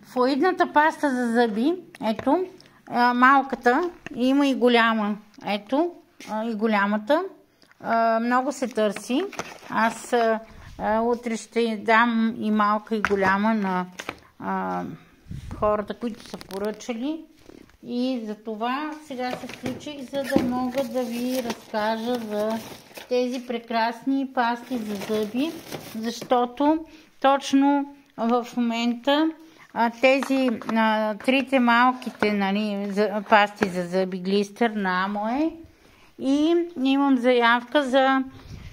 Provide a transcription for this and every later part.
Флуидната паста за зъби, ето, малката, има и голяма, ето, и голямата, много се търси. Аз утре ще дам и малка и голяма на хората, които са поръчали. И за това сега се включих, за да мога да ви разкажа за тези прекрасни пасти за зъби, защото точно в момента тези трите малките, нали, пасти за зъби глистър на Амуей, и имам заявка за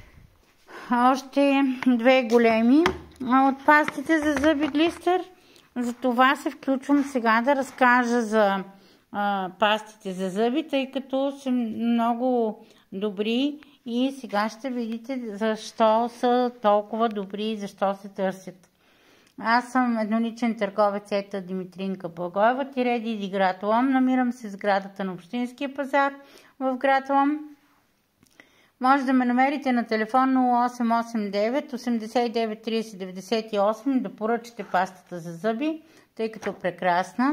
още две големи от пастите за зъби глистър. За това се включвам сега да разкажа за пастите за зъби, тъй като са много добри и сега ще видите защо са толкова добри и защо се търсят. Аз съм едноличен търговец Ета Димитринка Благоева, Диди град Лом. Намирам се в сградата на Общинския пазар в град Лом. Може да ме намерите на телефон 0889 89 30 98 да поръчате пастата за зъби, тъй като е прекрасна.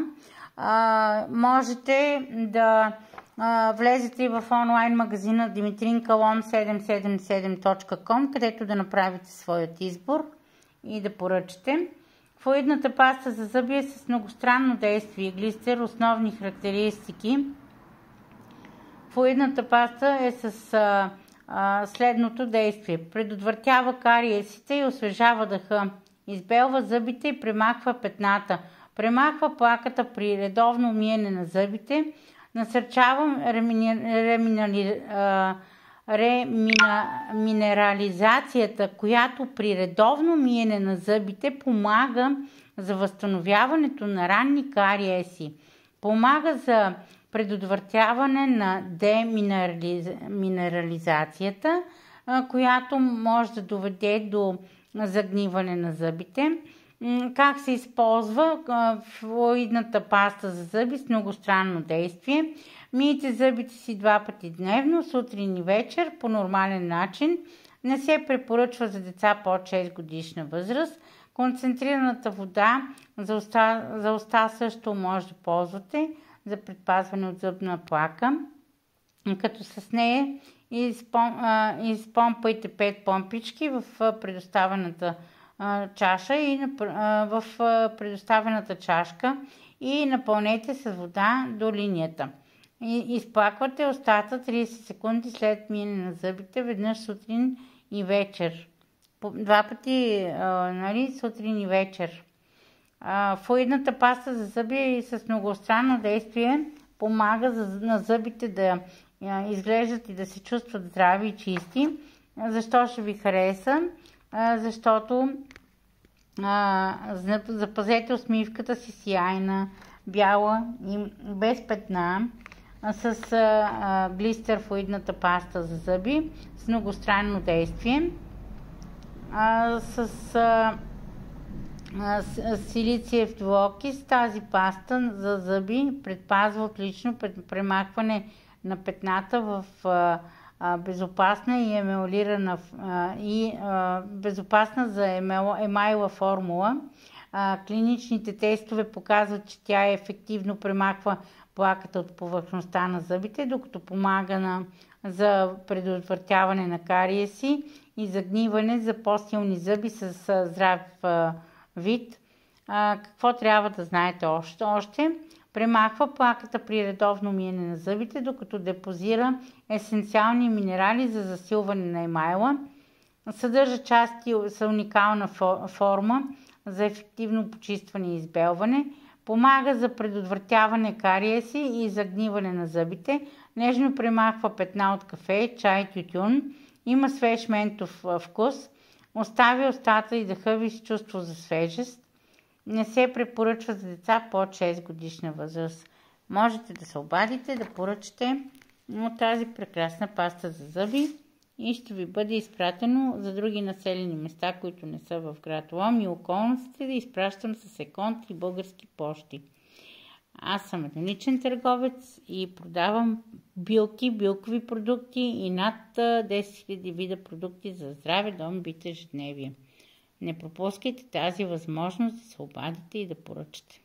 Можете да влезете и в онлайн магазина dimitrinkalom777.com, където да направите своят избор и да поръчате. Флуидната паста за зъби е с многостранно действие глистер. Основни характеристики. Флуидната паста е с следното действие. Предотвратява кариесите и освежава дъха. Избелва зъбите и премахва петната. Премахва плаката при редовно миене на зъбите. Насърчава реминерализацията, която при редовно миене на зъбите помага за възстановяването на ранни кариеси. Помага за предотвратяване на деминерализацията, която може да доведе до загниване на зъбите. Как се използва флуидната паста за зъби с многостранно действие? Мийте зъбите си 2 пъти дневно, сутрин и вечер, по нормален начин. Не се препоръчва за деца под 6 годишна възраст. Концентрираната вода за уста също може да ползвате за предпазване от зъбна плака, като с нея изпомпайте 5 помпички в предоставената чаша и в предоставената чашка и напълнете с вода до линията. Изплаквате устата 30 секунди след миене на зъбите, веднъж сутрин и вечер. 2 пъти, нали, сутрин и вечер. Флуидната паста за зъби е с многостранно действие, помага на зъбите да изглеждат и да се чувстват здрави и чисти. Защо ще ви хареса? Защото запазете усмивката си сияйна, бяла и без петна с глистър флуидната паста за зъби с многостранно действие. С силициев двуокис тази паста за зъби предпазва отлично премахване на петната в безопасна и емалирана безопасна за емайла формула. Клиничните тестове показват, че тя ефективно премахва плаката от повърхността на зъбите, докато помага за предотвратяване на кариеси и загниване за по-силни зъби с здрав вид. Какво трябва да знаете още? Премахва плаката при редовно миене на зъбите, докато депозира есенциални минерали за засилване на емайла. Съдържа части с уникална форма за ефективно почистване и избелване. Помага за предотвратяване кариеси и загниване на зъбите. Нежно премахва петна от кафе, чай, тютюн. Има свеж ментов вкус. Оставя устата и дъха ви с чувство за свежест. Не се препоръчва за деца под 6 годишна възраст. Можете да се обадите, да поръчате от тази прекрасна паста за зъби и ще ви бъде изпратено за други населени места, които не са в град Лом и околностите, да изпращам с еконт и български пощи. Аз съм едноличен търговец и продавам билкови продукти и над 10 000 вида продукти за здраве, дом, бит, ежедневие. Не пропускайте тази възможност да се обадите и да поръчате.